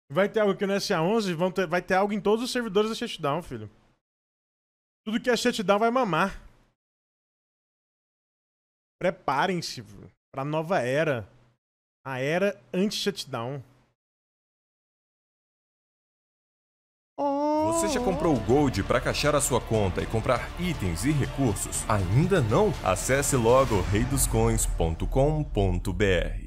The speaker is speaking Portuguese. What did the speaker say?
Vai ter algo aqui no SA11, vai ter algo em todos os servidores da shutdown, filho. Tudo que é shutdown vai mamar. Preparem-se pra nova era. A era anti-shutdown. Você já comprou o Gold para caixar a sua conta e comprar itens e recursos? Ainda não? Acesse logo reidoscoins.com.br.